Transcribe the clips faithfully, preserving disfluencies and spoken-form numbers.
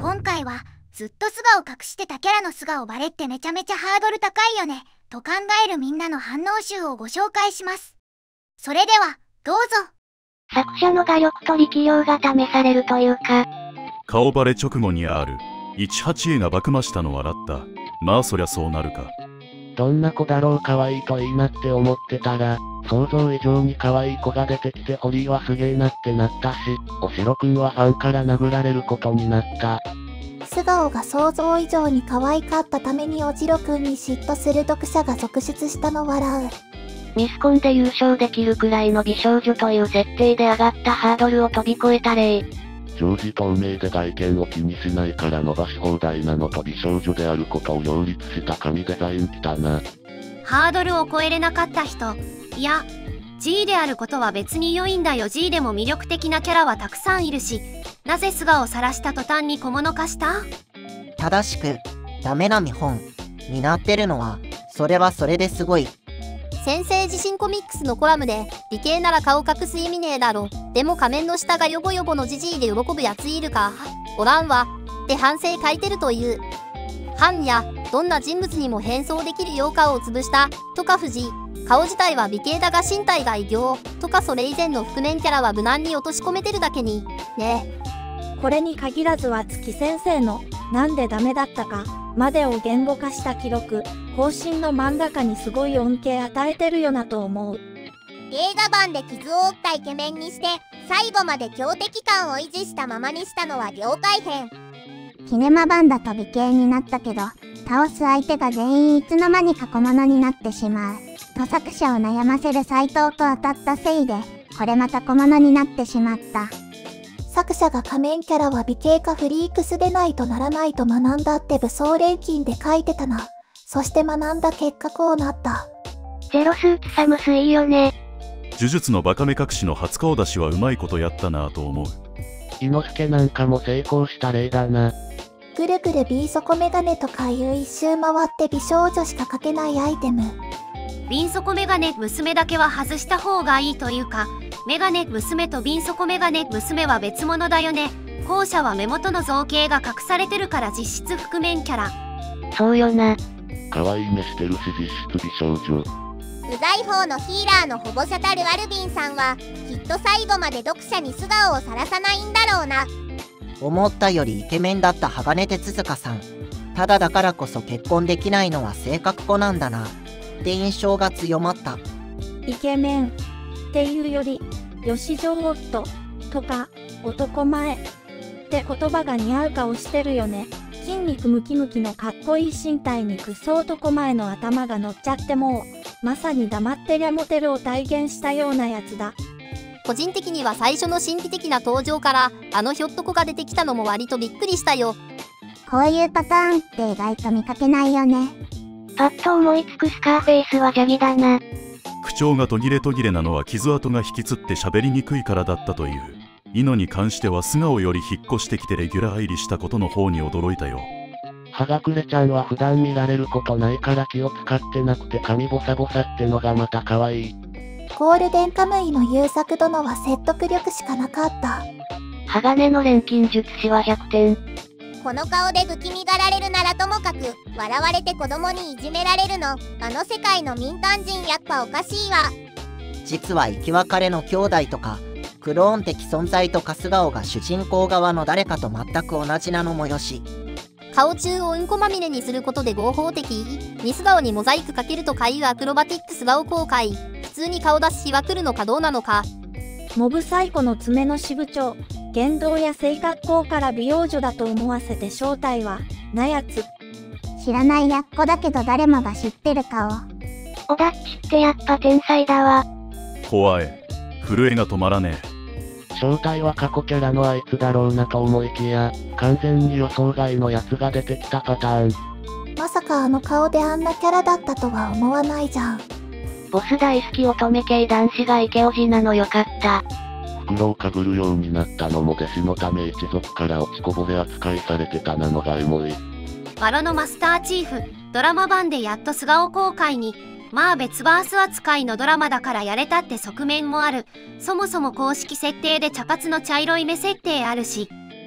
今回はずっと素顔隠してたキャラの素顔バレってめちゃめちゃハードル高いよねと考えるみんなの反応集をご紹介します。それではどうぞ。 作者の画力と力量が試されるというか、 顔バレ直後にあるいちはちえがバクマしたの笑った。まあそりゃそうなるか。 どんな子だろう可愛いといいなって思ってたら、想像以上に可愛い子が出てきてホリーはすげえなってなったし、おしろくんはファンから殴られることになった。 素顔が想像以上に可愛かったためにおじろくんに嫉妬する読者が続出したの笑う。 ミスコンで優勝できるくらいの美少女という設定で上がったハードルを飛び越えた例。 常時透明で外見を気にしないから伸ばし放題なのと美少女であることを両立した神デザインきたな。 ハードルを超えれなかった人、いや G であることは別に良いんだよ。 G でも魅力的なキャラはたくさんいるし、なぜ素顔を晒した途端に小物化した？ 正しくダメな見本になってるのはそれはそれですごい。 先生自身コミックスのコラムで理系なら顔隠す意味ねえだろ、でも仮面の下がヨボヨボのジジイで喜ぶやついるかおらんわって反省書いてるという。藩やどんな人物にも変装できる妖怪を潰したとか藤井、顔自体は美形だが身体が異形とか、それ以前の覆面キャラは無難に落とし込めてるだけにね。 これに限らずは月先生のなんでダメだったかまでを言語化した記録、後進の漫画家にすごい恩恵与えてるよなと思う。 映画版で傷を負ったイケメンにして最後まで強敵感を維持したままにしたのは業界編。 キネマ版だと美形になったけど倒す相手が全員いつの間にか小物になってしまうと作者を悩ませる斎藤と当たったせいで、これまた小物になってしまった。 作者が仮面キャラは美形かフリークスでないとならないと学んだって武装錬金で書いてたな。そして学んだ結果こうなった。 ゼロスーツサムスいいよね。 呪術のバカ目隠しの初顔出しはうまいことやったなぁと思う。 伊之助なんかも成功した例だな。 ぐるぐるビー底メガネとかいう一周回って美少女しか描けないアイテム。 瓶底メガネ娘だけは外した方がいいというか、メガネ娘と瓶底メガネ娘は別物だよね。後者は目元の造形が隠されてるから実質覆面キャラ。 そうよな。 可愛い目してるし実質美少女。 うざい方のヒーラーの保護者たるアルビンさんはきっと最後まで読者に素顔を晒さないんだろうな。 思ったよりイケメンだった鋼鉄塚さん。ただだからこそ結婚できないのは性格子なんだなって印象が強まった。 イケメンっていうよりよし上夫とか男前って言葉が似合う顔してるよね。筋肉ムキムキのかっこいい身体にクソ男前の頭が乗っちゃって、もうまさに黙ってりゃモテるを体現したようなやつだ。 個人的には最初の神秘的な登場からあのひょっとこが出てきたのも割とびっくりしたよ。 こういうパターンって意外と見かけないよね。 パッと思いつくスカーフェイスは邪気だな。 口調が途切れ途切れなのは傷跡が引きつって喋りにくいからだったという。イノに関しては素顔より引っ越してきてレギュラー入りしたことの方に驚いたよ。 はがくれちゃんは普段見られることないから気を使ってなくて髪ボサボサってのがまた可愛い。 ゴールデンカムイの優作殿は説得力しかなかった。 鋼の錬金術師はひゃくてん。 この顔で不気味がられるならともかく笑われて子供にいじめられるの、あの世界の民間人やっぱおかしいわ。 実は生き別れの兄弟とかクローン的存在と春日尾が主人公側の誰かと全く同じなのもよし、 顔中をうんこまみれにすることで合法的に素顔にモザイクかけるとかいうアクロバティック素顔公開、普通に顔出す日は来るのかどうなのか。 モブサイコの爪の支部長、言動や性格好から美容女だと思わせて正体はなやつ。 知らないやっこだけど誰もが知ってる顔。 オダッチってやっぱ天才だわ。 怖い。震えが止まらねえ。 正体は過去キャラのあいつだろうなと思いきや、完全に予想外のやつが出てきたパターン。 まさかあの顔であんなキャラだったとは思わないじゃん。 ボス大好き乙女系男子がイケオジなのよかった。 袋をかぶるようになったのも弟子のため一族から落ちこぼれ扱いされてたなのがエモい。 バロのマスターチーフ、ドラマ版でやっと素顔公開に。まあ別バース扱いのドラマだからやれたって側面もある。そもそも公式設定で茶髪の茶色い目設定あるし。 正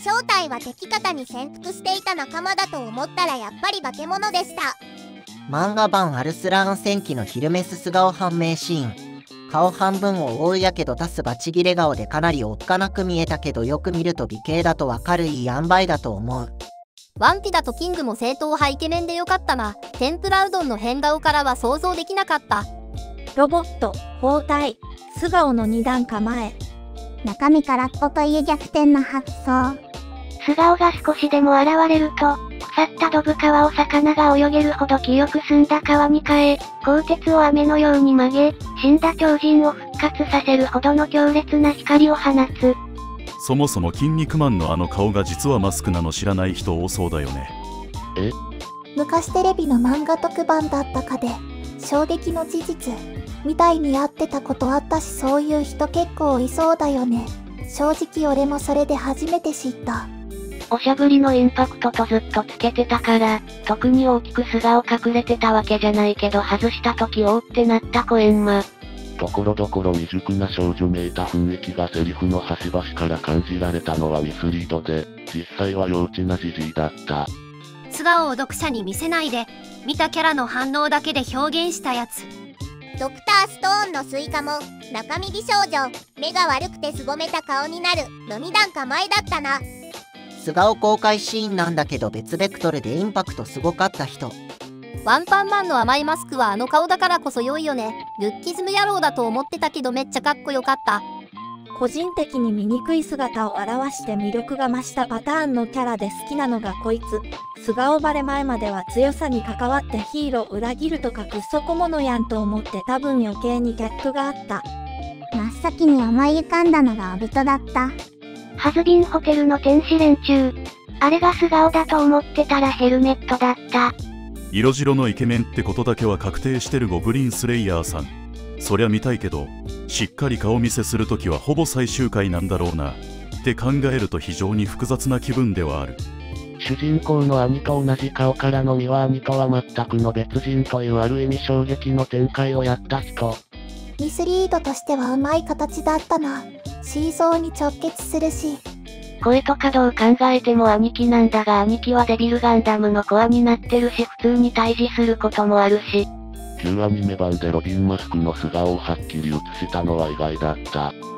正体は敵方に潜伏していた仲間だと思ったらやっぱり化け物でした。 漫画版アルスラーン戦記のヒルメス素顔判明シーン。顔半分を覆うやけど出すバチギレ顔でかなりおっかなく見えたけど、よく見ると美形だとわかるいい塩梅だと思う。 ワンピだとキングも正統派イケメンでよかったな。天ぷらうどんの変顔からは想像できなかった。 ロボット、包帯、素顔の二段構え。 中身空っぽという逆転の発想。 素顔が少しでも現れると、腐ったドブ川を魚が泳げるほど清く澄んだ川に変え、鋼鉄を雨のように曲げ、死んだ超人を復活させるほどの強烈な光を放つ。 そもそも筋肉マンのあの顔が実はマスクなの知らない人多そうだよね。 え？ 昔テレビの漫画特番だったかで、衝撃の事実みたいにやってたことあったし、そういう人結構いそうだよね。正直俺もそれで初めて知った。 おしゃぶりのインパクトとずっとつけてたから、特に大きく素顔隠れてたわけじゃないけど、外した時おーってなったコエンマ。 ところどころ未熟な少女めいた雰囲気がセリフの端々から感じられたのはミスリードで、実際は幼稚なジジイだった。 素顔を読者に見せないで、見たキャラの反応だけで表現したやつ。 ドクターストーンのスイカも中身美少女、目が悪くてすぼめた顔になるの二段構えだったな。 素顔公開シーンなんだけど別ベクトルでインパクトすごかった人。 ワンパンマンの甘いマスクはあの顔だからこそ良いよね。ルッキズム野郎だと思ってたけどめっちゃかっこよかった。 個人的に醜い姿を表して魅力が増したパターンのキャラで好きなのがこいつ。素顔バレ前までは強さに関わってヒーロー裏切るとかくっそ小物やんと思って多分余計にギャップがあった。 真っ先に思い浮かんだのがオビトだった。 ハズビンホテルの天使連中。あれが素顔だと思ってたらヘルメットだった。 色白のイケメンってことだけは確定してるゴブリンスレイヤーさん。そりゃ見たいけど、しっかり顔見せするときはほぼ最終回なんだろうなって考えると非常に複雑な気分ではある。 主人公の兄と同じ顔からの実は兄とは全くの別人というある意味衝撃の展開をやった人。 ミスリードとしてはうまい形だったな。シーソーに直結するし。 声とかどう考えても兄貴なんだが、兄貴はデビルガンダムのコアになってるし、普通に対峙することもあるし。 旧アニメ版でロビンマスクの素顔をはっきり映したのは意外だった。